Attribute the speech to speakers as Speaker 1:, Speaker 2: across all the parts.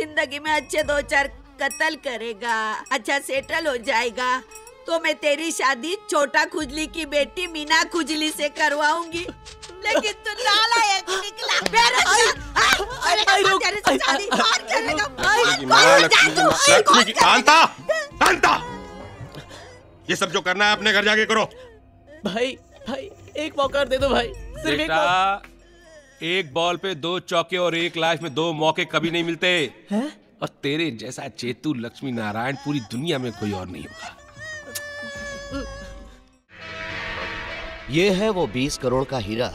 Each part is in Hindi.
Speaker 1: जिंदगी में अच्छे 2-4 कत्ल करेगा, अच्छा सेटल हो जाएगा, तो मैं तेरी शादी छोटा खुजली की बेटी मीना खुजली से करवाऊंगी। लेकिन तू नालायक निकला।
Speaker 2: शांता, ये सब जो करना है अपने घर जाके करो।
Speaker 3: भाई एक मौका दे दो भाई, सिर्फ
Speaker 2: एक बॉल पे 2 चौके और 1 लाइफ में 2 मौके कभी नहीं मिलते हैं? और तेरे जैसा चेतु लक्ष्मी नारायण पूरी दुनिया में कोई और नहीं होगा।
Speaker 4: ये है वो 20 करोड़ का हीरा।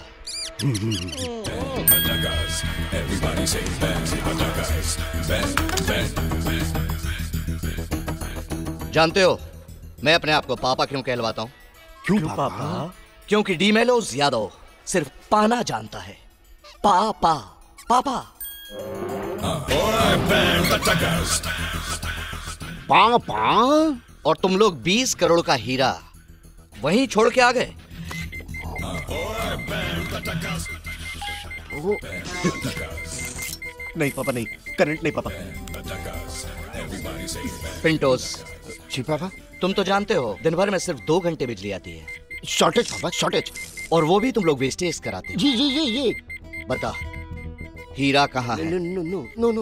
Speaker 4: जानते हो मैं अपने आप को पापा क्यों कहलवाता हूँ?
Speaker 3: क्यों पापा?
Speaker 4: क्योंकि डीमेलोस यादव सिर्फ पाना जानता है। पापा पापा पापा। और तुम लोग 20 करोड़ का हीरा वहीं छोड़ के आ गए।
Speaker 3: नहीं पापा नहीं, करंट नहीं पापा।
Speaker 4: पिंटोस।
Speaker 5: जी पापा।
Speaker 4: तुम तो जानते हो दिन भर में सिर्फ 2 घंटे बिजली आती है।
Speaker 5: शॉर्टेज पापा, शॉर्टेज।
Speaker 4: और वो भी तुम लोग वेस्टेज कराते हो।
Speaker 5: जी।
Speaker 4: बता हीरा कहाँ है?
Speaker 5: नो।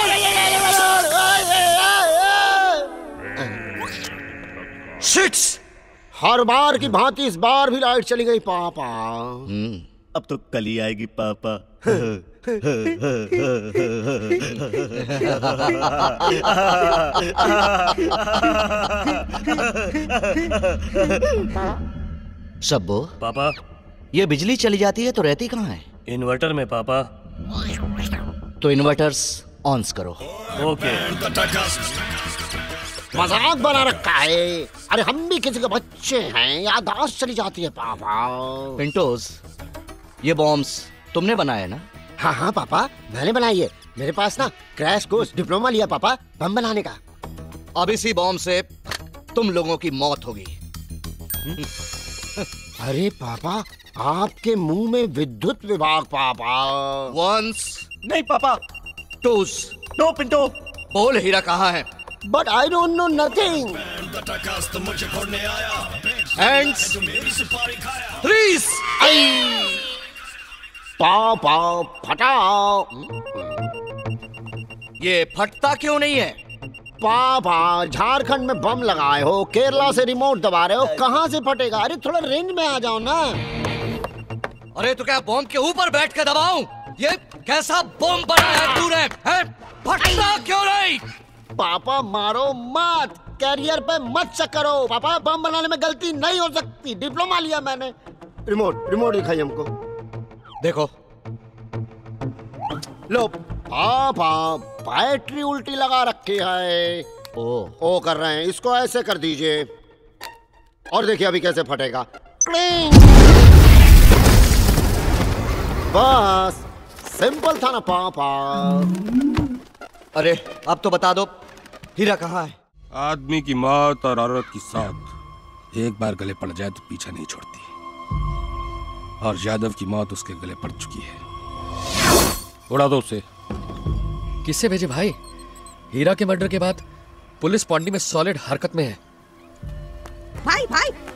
Speaker 4: शिट्स!
Speaker 5: हर बार की भांति इस बार भी लाइट चली गई पापा।
Speaker 3: अब तो कल ही आएगी पापा।
Speaker 4: शब्बो
Speaker 3: पापा
Speaker 4: ये बिजली चली जाती है तो रहती कहाँ है?
Speaker 3: इन्वर्टर में पापा।
Speaker 4: तो इन्वर्टर्स ऑन्स करो।
Speaker 3: ओके।
Speaker 5: मजाक बना रखा है। अरे हम भी किसी के बच्चे हैं, याददाश्त चली जाती है पापा।
Speaker 4: पिंटोस ये बॉम्ब्स तुमने बनाया ना?
Speaker 5: हाँ पापा मैंने बनाई है। मेरे पास ना क्रैश कोर्स डिप्लोमा लिया पापा बम बनाने का।
Speaker 4: अब इसी बॉम्ब से तुम लोगों की मौत होगी।
Speaker 5: अरे पापा आपके मुंह में विद्युत विभाग पापा।
Speaker 4: वंस
Speaker 3: नहीं पापा।
Speaker 4: टूस
Speaker 3: नो पिंटो।
Speaker 4: बोल हीरा कहाँ है?
Speaker 5: But I don't know nothing.
Speaker 4: Hands freeze.
Speaker 5: पापा फटाओ।
Speaker 4: ये फटता क्यों नहीं है?
Speaker 5: पापा झारखंड में बम लगाए हो, केरला से रिमोट दबा रहे हो, कहाँ से फटेगा? अरे थोड़ा रेंज में आ जाओ ना।
Speaker 4: अरे तो क्या बॉम्ब के ऊपर बैठ के दबाऊं? ये कैसा बॉम्ब बनाया है तूने? फटता क्यों नहीं?
Speaker 5: पापा मारो मत, कैरियर पे मत चेक करो। पापा बम बनाने में गलती नहीं हो सकती, डिप्लोमा लिया मैंने। रिमोट दिखाइए हमको।
Speaker 4: देखो
Speaker 5: लो पापा बैटरी उल्टी लगा रखी है। ओ कर रहे हैं, इसको ऐसे कर दीजिए और देखिए अभी कैसे फटेगा। बस सिंपल था ना पापा।
Speaker 4: अरे अब तो बता दो हीरा कहाँ है?
Speaker 2: आदमी की मौत और औरत की साथ एक बार गले पड़ जाए तो पीछा नहीं छोड़ती, और यादव की मौत उसके गले पड़ चुकी है। उड़ा दो उसे।
Speaker 6: किससे भेजे भाई? हीरा के मर्डर के बाद पुलिस पॉन्डी में सॉलिड हरकत में है।
Speaker 1: भाई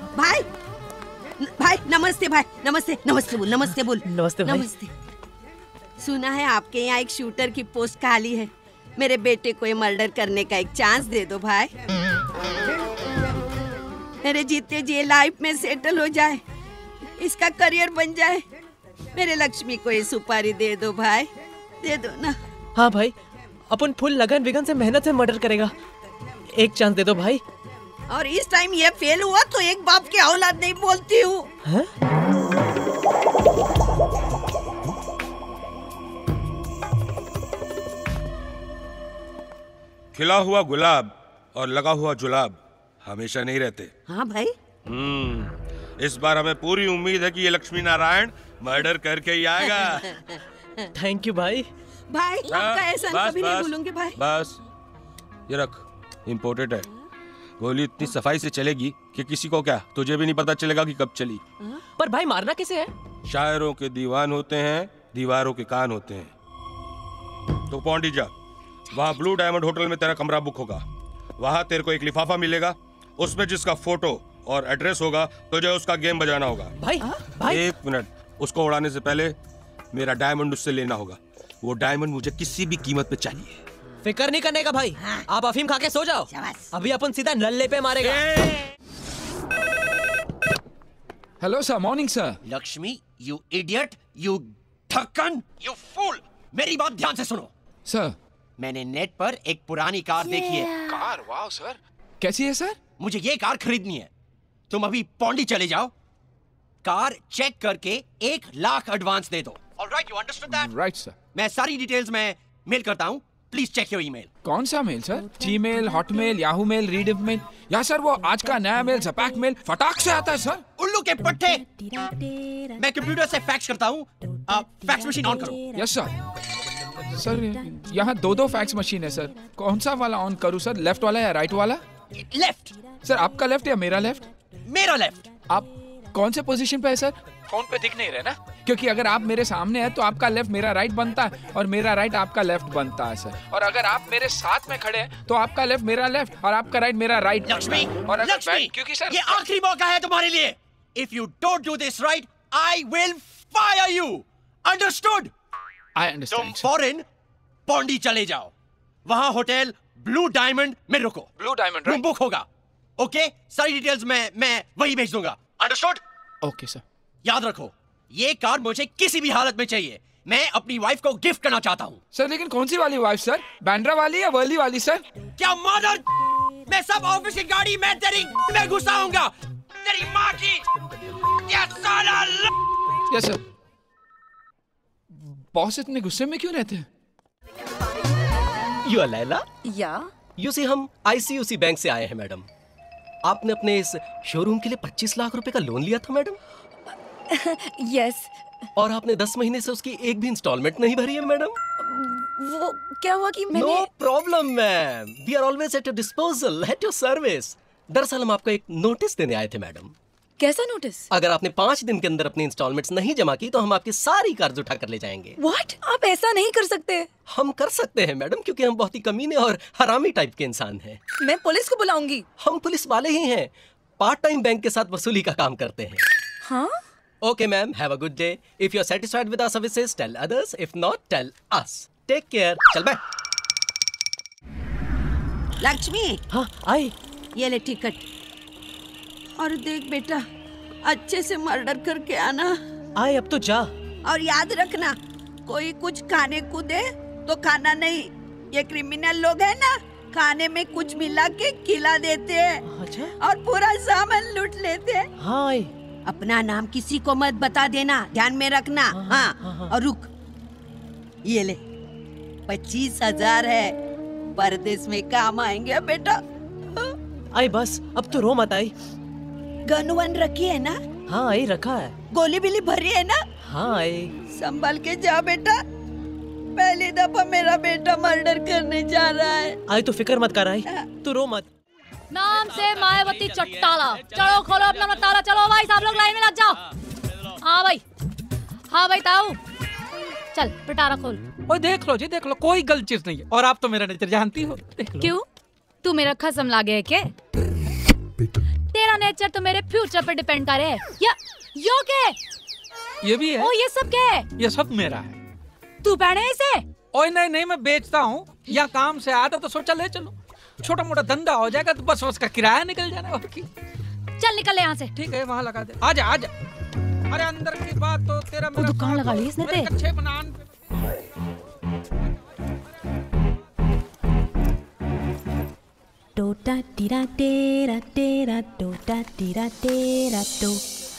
Speaker 1: नमस्ते भाई। नमस्ते बोल। नमस्ते। सुना है आपके यहाँ एक शूटर की पोस्ट खाली है। मेरे बेटे को ये मर्डर करने का एक चांस दे दो भाई। मेरे जीते जी लाइफ में सेटल हो जाए, इसका करियर बन जाए। मेरे लक्ष्मी को ये सुपारी दे दो भाई, दे दो ना।
Speaker 3: हाँ भाई अपन फुल लगन विगन से मेहनत से मर्डर करेगा। एक चांस दे दो भाई।
Speaker 1: और इस टाइम ये फेल हुआ तो एक बाप की औलाद नहीं बोलती हूँ।
Speaker 2: खिला हुआ गुलाब और लगा हुआ जुलाब हमेशा नहीं रहते।
Speaker 1: हाँ भाई।
Speaker 2: इस बार हमें पूरी उम्मीद है कि ये लक्ष्मी नारायण मर्डर करके ही आएगा।
Speaker 3: थैंक यू भाई।
Speaker 1: आपका एहसान कभी नहीं भूलूंगी भाई।
Speaker 2: बस ये रख, इम्पोर्टेड है। गोली इतनी सफाई से चलेगी कि किसी को क्या, तुझे भी नहीं पता चलेगा कि कब चली।
Speaker 3: पर भाई मारना कैसे है?
Speaker 2: शायरों के दीवान होते हैं, दीवारों के कान होते हैं। तो पौंडी जा, वहाँ ब्लू डायमंड होटल में तेरा कमरा बुक होगा। वहाँ तेरे को एक लिफाफा मिलेगा, उसमें जिसका फोटो और एड्रेस होगा तुझे उसका गेम बजाना होगा।
Speaker 3: भाई भाई
Speaker 2: 1 मिनट, उसको उड़ाने से पहले मेरा डायमंड उससे लेना होगा। वो डायमंड मुझे किसी भी कीमत पे चाहिए।
Speaker 3: फिक्र नहीं करने का भाई। आप अफीम खा के सो जाओ, अभी अपन सीधा नल्ले पे मारेगा।
Speaker 7: Hello sir, morning sir.
Speaker 8: Lakshmi, you idiot, you ढक्कन, यू फूल, मेरी बात ध्यान से सुनो।
Speaker 7: सर,
Speaker 8: मैंने नेट पर एक पुरानी कार देखी है।
Speaker 7: कार? वाह सर, कैसी है सर?
Speaker 8: मुझे ये कार खरीदनी है। तुम अभी पौंडी चले जाओ, कार चेक करके 1 लाख एडवांस दे दो। Alright, you understood that?
Speaker 7: Right sir.
Speaker 8: मैं सारी डिटेल्स में मेल करता हूँ, प्लीज चेक योर ईमेल।
Speaker 7: कौन सा mail sir? Gmail, Hotmail, Yahoo mail, Rediff mail, या सर वो आज का नया मेल जपैक मेल फटाक से आता है सर?
Speaker 8: उल्लू के पट्टे, मैं कंप्यूटर से फैक्स करता हूँ। फैक्स मशीन ऑन करो।
Speaker 7: Yes sir. सर यहाँ 2 फैक्स मशीन है सर, कौन सा वाला ऑन करूँ सर? लेफ्ट वाला या राइट वाला?
Speaker 8: लेफ्ट।
Speaker 7: सर आपका लेफ्ट या मेरा लेफ्ट?
Speaker 8: मेरा लेफ्ट।
Speaker 7: आप कौन से पोजीशन पे है सर? फोन पे दिख नहीं रहे ना, क्योंकि अगर आप मेरे सामने हैं तो आपका लेफ्ट मेरा राइट बनता है और मेरा राइट आपका लेफ्ट बनता है सर। और अगर आप मेरे साथ में खड़े हैं तो आपका लेफ्ट मेरा लेफ्ट और आपका राइट मेरा राइट।
Speaker 8: लक्ष्मी,
Speaker 7: और
Speaker 8: लक्ष्मी,
Speaker 7: क्योंकि सर
Speaker 8: ये आखिरी मौका है तुम्हारे लिए। If you don't do this right, I will fire you. Understood?
Speaker 7: I
Speaker 8: तुम
Speaker 7: अंडरस्टैंड।
Speaker 8: फॉरेन पौंडी चले जाओ, वहाँ होटल ब्लू डायमंड में रुको।
Speaker 7: ब्लू डायमंड
Speaker 8: रूम बुक होगा। ओके, सारी डिटेल्स मैं वही भेज दूंगा। अंडरस्टूड?
Speaker 7: Okay sir.
Speaker 8: याद रखो, ये कार मुझे किसी भी हालत में चाहिए। मैं अपनी वाइफ को गिफ्ट करना चाहता हूँ।
Speaker 7: सर लेकिन कौन सी वाली वाइफ सर? बैंड्रा वाली या वर्ली वाली सर?
Speaker 8: क्या मदर, मैं सब ऑफिस की गाड़ी में तेरी में घुसाऊंगा, तेरी माँ की। ये साला
Speaker 7: यस सर। बॉस इतने गुस्से में क्यों रहते हैं?
Speaker 9: You are Laila?
Speaker 10: या
Speaker 9: यू सी हम आईसीयूसी बैंक से आए हैं मैडम। आपने अपने इस शोरूम के लिए 25 लाख रुपए का लोन लिया था मैडम।
Speaker 10: यस।
Speaker 9: और आपने 10 महीने से उसकी एक भी इंस्टॉलमेंट नहीं भरी है मैडम।
Speaker 10: वो क्या हुआ कि मैंने
Speaker 9: no problem ma'am, we are always at your disposal, at your service. दरअसल हम आपको एक नोटिस देने आए थे मैडम।
Speaker 10: कैसा नोटिस?
Speaker 9: अगर आपने 5 दिन के अंदर अपनी इंस्टॉलमेंट्स नहीं जमा की तो हम आपकी सारी कर्ज उठा कर ले जाएंगे।
Speaker 10: व्हाट? आप ऐसा नहीं कर सकते।
Speaker 9: हम कर सकते हैं मैडम, क्योंकि हम बहुत ही कमीने और हरामी टाइप के इंसान हैं।
Speaker 10: मैं पुलिस को बुलाऊंगी।
Speaker 9: हम पुलिस वाले ही हैं, पार्ट टाइम बैंक के साथ वसूली का काम करते हैं।
Speaker 10: हाँ?
Speaker 9: Okay ma'am, have a good day. If you are satisfied with our services, tell others, if not, tell us. Take care. चल बाय।
Speaker 1: लक्ष्मी,
Speaker 3: हाँ आई।
Speaker 1: ये ले टिकट। और देख बेटा, अच्छे से मर्डर करके आना।
Speaker 3: आई अब तो जा।
Speaker 1: और याद रखना, कोई कुछ खाने को दे तो खाना नहीं। ये क्रिमिनल लोग हैं ना, खाने में कुछ मिला के खिला देते हैं।
Speaker 3: अच्छा?
Speaker 1: और पूरा सामान लूट लेते हैं।
Speaker 3: हाँ आई।
Speaker 1: अपना नाम किसी को मत बता देना, ध्यान में रखना। हाँ। और रुक, ये ले 25,000 है, परदेश में काम आएंगे बेटा।
Speaker 3: आई बस अब तो रो मत आई।
Speaker 1: गन वन रखी है ना?
Speaker 3: हाँ आई रखा है।
Speaker 1: गोली बिली भरी है ना?
Speaker 3: हाँ आई।
Speaker 1: संभल के जा बेटा, पहली दफा मेरा बेटा मर्डर करने जा रहा है।
Speaker 3: आई तो फिक्र मत कर आई, तू रो मत।
Speaker 11: नाम से मायावती चट्टाला। चलो खोलो अपना ताला। चलो भाई सब लोग लाइन में लग जाओ। हाँ भाई ताऊ, चल पिटारा खोल।
Speaker 12: ओए देख लो जी, देख लो, कोई गलत चीज नहीं है। और आप तो मेरा नेचर जानती हो, देख लो।
Speaker 11: क्यों, तू मेरा खसम लागे है क्या? तेरा नेचर तो मेरे फ्यूचर पे डिपेंड करे। यो के?
Speaker 12: ये भी है।
Speaker 11: ओ ये सब क्या है?
Speaker 12: ये सब मेरा है।
Speaker 11: तू पहने इसे?
Speaker 12: ओए नहीं, मैं बेचता हूँ या काम से आता तो सोचा ले चलो, छोटा मोटा धंधा हो जाएगा तो बस उसका किराया निकल जाना। और की
Speaker 11: चल निकल यहाँ से।
Speaker 12: ठीक है, वहाँ लगा दे। आजा। अरे अंदर की बात तो तेरा मेरा
Speaker 11: दुकान लगा ली इसने ते।
Speaker 12: कच्चे बनान।
Speaker 10: टोटा टीरा टेरा टेरा टोटा टीरा टेरा टो।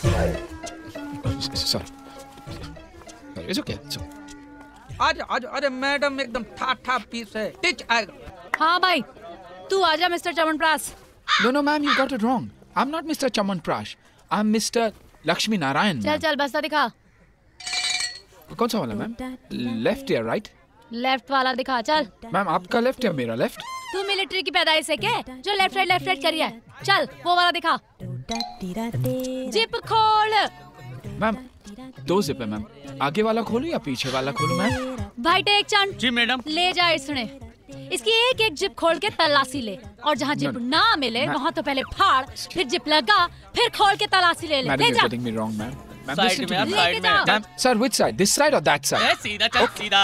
Speaker 7: Sorry. It's okay. It's okay.
Speaker 12: आजा। अरे मैडम एकदम ठा पीस है, टिच आएगा।
Speaker 11: हाँ भाई, तू आजा mister Chamanprash.
Speaker 7: No, ma'am, you got it wrong. I'm not Mr. Chamanprash. I'm Mr. Lakshmi Narayan.
Speaker 11: चल बस्ता दिखा।
Speaker 7: कौन सा वाला मैम? लेफ्ट या राइट?
Speaker 11: लेफ्ट वाला दिखा। चल
Speaker 7: मैम आपका लेफ्ट या मेरा लेफ्ट?
Speaker 11: तू मिलिट्री की पैदाइश है क्या जो लेफ्ट राइट करी है? चल वो वाला दिखा। जिप खोल।
Speaker 7: मैम 2 जिप है मैम, आगे वाला खोलूं या पीछे वाला खोलूं मैम?
Speaker 11: भाई टेक चंद।
Speaker 12: जी मैडम।
Speaker 11: ले जा इसने। इसकी एक एक जिप खोल के तलाशी ले, और जहाँ जिप ना मिले वहाँ तो पहले फाड़, फिर जिप लगा, फिर खोल के तलाशी ले ले। ले जा।
Speaker 7: साइड में, आप साइड में। Ma'am, sir, which side? This side or that side?
Speaker 3: सीधा चल, सीधा।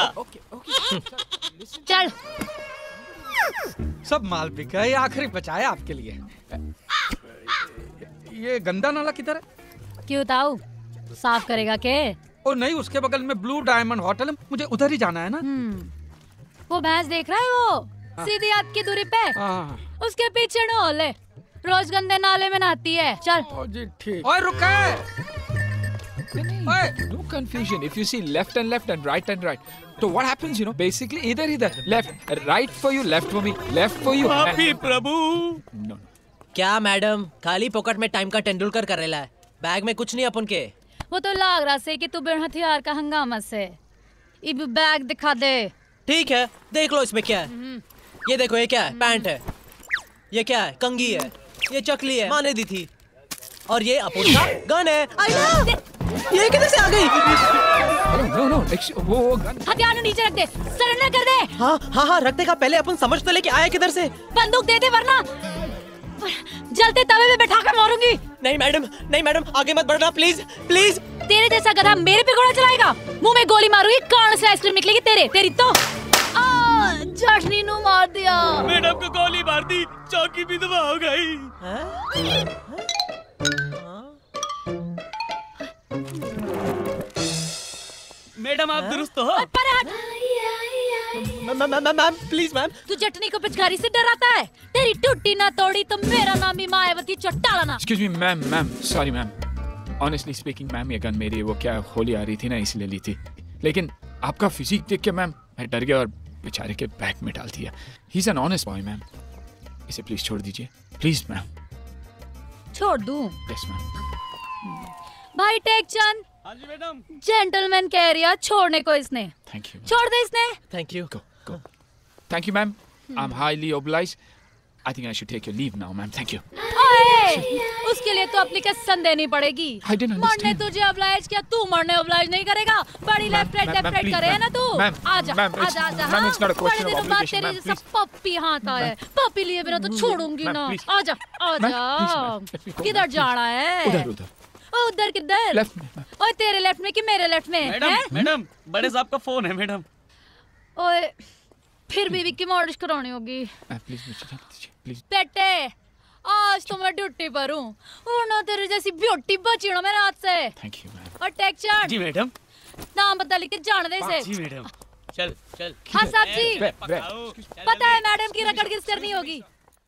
Speaker 11: चल।
Speaker 12: सब माल बिक गए, आखिरी बचाया आपके लिए। ये गंदा नाला किधर है?
Speaker 11: क्यों ताऊ, साफ करेगा के?
Speaker 12: ओ नहीं, उसके बगल में ब्लू डायमंड होटल है, मुझे उधर ही जाना है ना।
Speaker 11: वो भैंस देख रहा है वो सीधी आपकी दूरी पे, उसके पीछे ढोल है, रोज गंदे नाले में नहाती है। चल।
Speaker 12: जी ठीक। ओए रुके।
Speaker 7: No confusion. If you see left and right and right. So what happens, you know? Basically, either left, right for you, left for me, left for you.
Speaker 3: पापी प्रभु।
Speaker 7: No.
Speaker 3: क्या मैडम, खाली पॉकेट में टाइम का तेंदुलकर कर रहा है, बैग में कुछ नहीं अपन के।
Speaker 11: वो तो लाग रहा से कि तू बिन हथियार का हंगामा से। इब बैग दिखा दे।
Speaker 3: ठीक है, देख लो इसमें क्या है। ये देखो, ये क्या है? पैंट है। ये क्या है? कंघी है। ये चकली है, माँ ने दी थी। और ये अपुन का गन है। ये किधर से आ गई?
Speaker 7: No, वो गन।
Speaker 11: हथियार नीचे रख दे, सरेंडर कर दे।
Speaker 3: हाँ, रखने का पहले अपन समझ तो ले कि आया किधर से।
Speaker 11: बंदूक दे दे वरना जलते तवे में बैठा कर मारूंगी।
Speaker 3: नहीं मैडम, आगे मत बढ़ना प्लीज।
Speaker 11: तेरे जैसा गधा मेरे पे घोड़ा चलाएगा, मुंह में गोली मारूंगी, कान से आइसक्रीम निकलेगी तेरी तो। जशनी नु मार दिया।
Speaker 3: मैडम को गोली मार दी, चौकी भी धुआं हो गई। मैडम आप दुरुस्त हो? Ma'am please ma'am.
Speaker 11: तू चटनी को पिचकारी से डराता है? तेरी टूटी ना तोड़ी तो मेरा नाम ही Mayawati Chautala.
Speaker 7: Excuse me, ma'am, sorry ma'am. Honestly speaking, ma'am ये गन मेरी है, वो क्या होली आ रही थी ना इसलिए ली थी। लेकिन आपका फिजिक देख के मैम मैं डर गया और बेचारे के बैग में डाल दिया। He's an honest boy ma'am. इसे प्लीज छोड़ दीजिए, प्लीज मैम।
Speaker 11: छोड़ दूं?
Speaker 7: Yes ma'am.
Speaker 11: भाई टेक चंद।
Speaker 3: हाँ जी मैडम।
Speaker 11: जेंटलमैन कह रही है, छोड़ने को इसने।
Speaker 7: Thank you।
Speaker 11: छोड़ दे इसने।
Speaker 3: Thank you।
Speaker 7: Go। Thank you ma'am. I'm highly obliged। I think I should take your leave now, ma'am. Thank you।
Speaker 11: उसके लिए तो एप्लीकेशन देनी पड़ेगी।
Speaker 7: I didn't understand।
Speaker 11: मरने तुझे oblige किया, तू मरने oblige नहीं करेगा। बड़ी लेफ्ट राइट करे है ना तू। आजा।
Speaker 7: Ma'am, it's not a question of obligation, ma'am, please।
Speaker 11: पप्पी हाथ आया है, पप्पी लिए बिना तो छोड़ूंगी ना। आजा। किधर जाना है? उधर किधर?
Speaker 7: लेफ्ट में।
Speaker 11: ओए तेरे लेफ्ट में कि मेरे लेफ्ट में?
Speaker 3: मैडम बड़े साहब का फोन है मैडम।
Speaker 11: ओए फिर बीवी की मॉलिश करानी होगी।
Speaker 7: प्लीज।
Speaker 11: बेटे आज तो मैं ड्यूटी पर हूँ, वरना तेरे जैसी ब्यूटी बची ना मेरे हाथ से।
Speaker 7: Thank you ma'am.
Speaker 11: और टेक्चर
Speaker 3: जी मैडम।
Speaker 11: नाम बता लिख के जान दे इसे।
Speaker 3: जी मैडम। चल।
Speaker 11: हाँ साहब जी, पता है मैडम की रगड़ किस करनी होगी।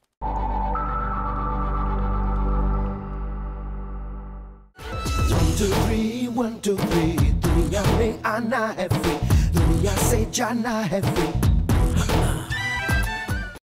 Speaker 13: One, two, three, दुनिया में आना है फ्री, दुनिया से जाना है फ्री।